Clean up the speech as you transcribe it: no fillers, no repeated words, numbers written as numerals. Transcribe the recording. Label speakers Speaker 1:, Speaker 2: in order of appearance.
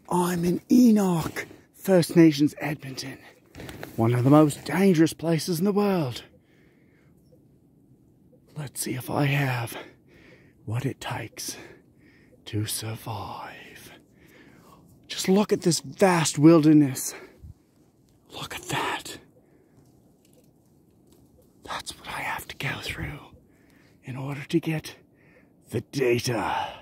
Speaker 1: I'm in Enoch, First Nations Edmonton. One of the most dangerous places in the world. Let's see if I have what it takes to survive. Just look at this vast wilderness. Look at that. That's what I have to go through in order to get the data.